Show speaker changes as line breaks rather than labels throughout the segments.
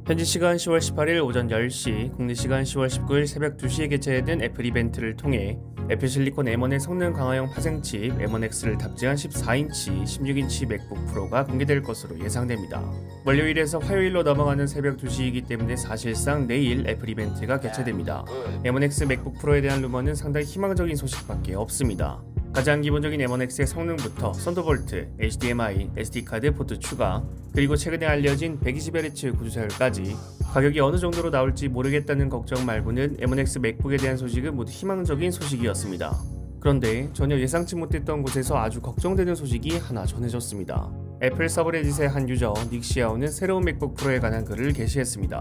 현지 시간 10월 18일 오전 10시, 국내 시간 10월 19일 새벽 2시에 개최된 애플 이벤트를 통해 애플 실리콘 M1의 성능 강화형 파생칩 M1X를 탑재한 14인치, 16인치 맥북 프로가 공개될 것으로 예상됩니다. 월요일에서 화요일로 넘어가는 새벽 2시이기 때문에 사실상 내일 애플 이벤트가 개최됩니다. M1X 맥북 프로에 대한 루머는 상당히 희망적인 소식밖에 없습니다. 가장 기본적인 M1X의 성능부터 썬더볼트, HDMI, SD카드 포트 추가, 그리고 최근에 알려진 120Hz 구조사율까지 가격이 어느 정도로 나올지 모르겠다는 걱정 말고는 M1X 맥북에 대한 소식은 모두 희망적인 소식이었습니다. 그런데 전혀 예상치 못했던 곳에서 아주 걱정되는 소식이 하나 전해졌습니다. 애플 서브레딧의 한 유저 닉시아오는 새로운 맥북 프로에 관한 글을 게시했습니다.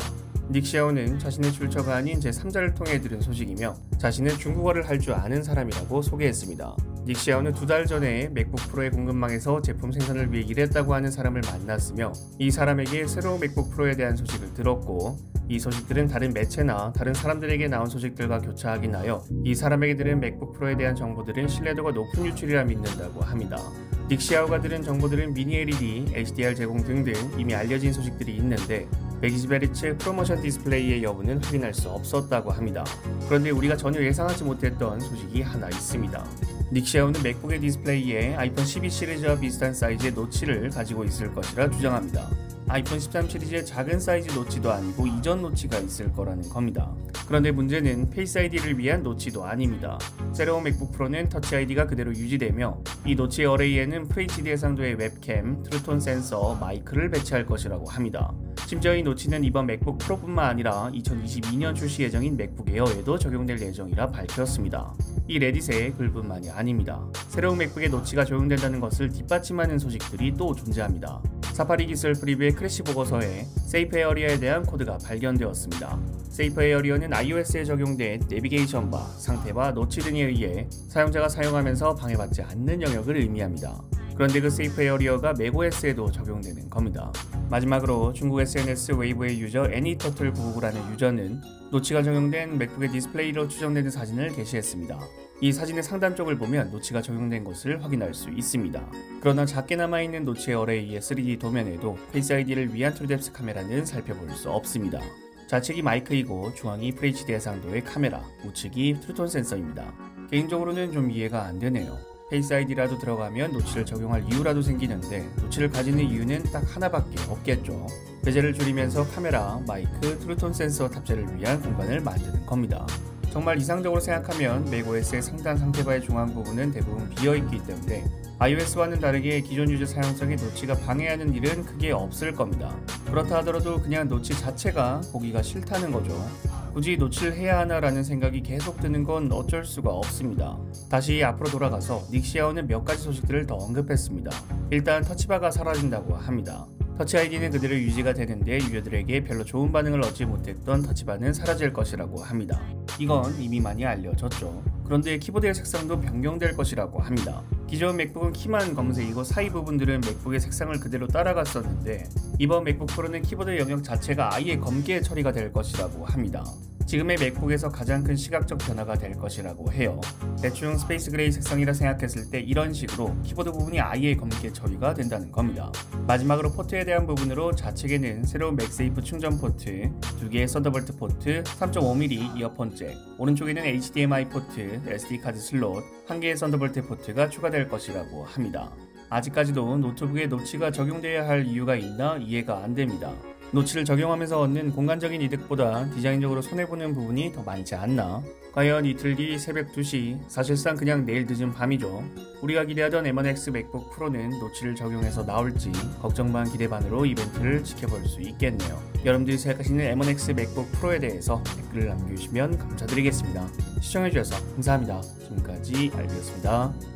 닉시아오는 자신의 출처가 아닌 제3자를 통해 들은 소식이며 자신은 중국어를 할 줄 아는 사람이라고 소개했습니다. 닉시아오는 2달 전에 맥북 프로의 공급망에서 제품 생산을 위해 일했다고 하는 사람을 만났으며 이 사람에게 새로운 맥북 프로에 대한 소식을 들었고 이 소식들은 다른 매체나 다른 사람들에게 나온 소식들과 교차하긴 하여 이 사람에게 들은 맥북 프로에 대한 정보들은 신뢰도가 높은 유출이라 믿는다고 합니다. 닉시아오가 들은 정보들은 미니 LED, HDR 제공 등등 이미 알려진 소식들이 있는데 120Hz 프로모션 디스플레이의 여부는 확인할 수 없었다고 합니다. 그런데 우리가 전혀 예상하지 못했던 소식이 하나 있습니다. 닉시아오는 맥북의 디스플레이에 아이폰 12 시리즈와 비슷한 사이즈의 노치를 가지고 있을 것이라 주장합니다. 아이폰 13 시리즈의 작은 사이즈 노치도 아니고 이전 노치가 있을 거라는 겁니다. 그런데 문제는 페이스 아이디를 위한 노치도 아닙니다. 새로운 맥북 프로는 터치 아이디가 그대로 유지되며 이 노치의 어레이에는 FHD 해상도의 웹캠, 트루톤 센서, 마이크를 배치할 것이라고 합니다. 심지어 이 노치는 이번 맥북 프로뿐만 아니라 2022년 출시 예정인 맥북 에어에도 적용될 예정이라 밝혔습니다. 이 레딧의 글뿐만이 아닙니다. 새로운 맥북에 노치가 적용된다는 것을 뒷받침하는 소식들이 또 존재합니다. 사파리 기술 프리뷰의 크래시 보고서에 세이프 에어리어에 대한 코드가 발견되었습니다. 세이프 에어리어는 iOS에 적용된 내비게이션 바, 상태 바, 노치 등에 의해 사용자가 사용하면서 방해받지 않는 영역을 의미합니다. 그런데 그 세이프 에어리어가 맥OS에도 적용되는 겁니다. 마지막으로 중국 SNS 웨이보의 유저 애니터틀999라는 유저는 노치가 적용된 맥북의 디스플레이로 추정되는 사진을 게시했습니다. 이 사진의 상단 쪽을 보면 노치가 적용된 것을 확인할 수 있습니다. 그러나 작게 남아있는 노치의 어레이의 3D 도면에도 페이스 아이디를 위한 트루뎁스 카메라는 살펴볼 수 없습니다. 좌측이 마이크이고 중앙이 FHD 해상도의 카메라, 우측이 트루톤 센서입니다. 개인적으로는 좀 이해가 안 되네요. 페이스 아이디라도 들어가면 노치를 적용할 이유라도 생기는데 노치를 가지는 이유는 딱 하나밖에 없겠죠. 배제를 줄이면서 카메라, 마이크, 트루톤 센서 탑재를 위한 공간을 만드는 겁니다. 정말 이상적으로 생각하면 맥OS의 상단 상태바의 중앙 부분은 대부분 비어있기 때문에 iOS와는 다르게 기존 유저 사용성에 노치가 방해하는 일은 크게 없을 겁니다. 그렇다 하더라도 그냥 노치 자체가 보기가 싫다는 거죠. 굳이 노치를 해야 하나라는 생각이 계속 드는 건 어쩔 수가 없습니다. 다시 앞으로 돌아가서 닉시아오는 몇 가지 소식들을 더 언급했습니다. 일단 터치바가 사라진다고 합니다. 터치 아이디는 그대로 유지가 되는데 유저들에게 별로 좋은 반응을 얻지 못했던 터치바는 사라질 것이라고 합니다. 이건 이미 많이 알려졌죠. 그런데 키보드의 색상도 변경될 것이라고 합니다. 기존 맥북은 키만 검은색이고 사이 부분들은 맥북의 색상을 그대로 따라갔었는데 이번 맥북 프로는 키보드 영역 자체가 아예 검게 처리가 될 것이라고 합니다. 지금의 맥북에서 가장 큰 시각적 변화가 될 것이라고 해요. 대충 스페이스 그레이 색상이라 생각했을 때 이런 식으로 키보드 부분이 아예 검게 처리가 된다는 겁니다. 마지막으로 포트에 대한 부분으로 좌측에는 새로운 맥세이프 충전 포트, 2개의 썬더볼트 포트, 3.5mm 이어폰 잭, 오른쪽에는 HDMI 포트, SD카드 슬롯, 1개의 썬더볼트 포트가 추가될 것이라고 합니다. 아직까지도 노트북에 노치가 적용돼야 할 이유가 있나 이해가 안 됩니다. 노치를 적용하면서 얻는 공간적인 이득보다 디자인적으로 손해보는 부분이 더 많지 않나? 과연 이틀 뒤 새벽 2시, 사실상 그냥 내일 늦은 밤이죠. 우리가 기대하던 M1X 맥북 프로는 노치를 적용해서 나올지 걱정 반 기대 반으로 이벤트를 지켜볼 수 있겠네요. 여러분들이 생각하시는 M1X 맥북 프로에 대해서 댓글을 남겨주시면 감사드리겠습니다. 시청해주셔서 감사합니다. 지금까지 알비였습니다.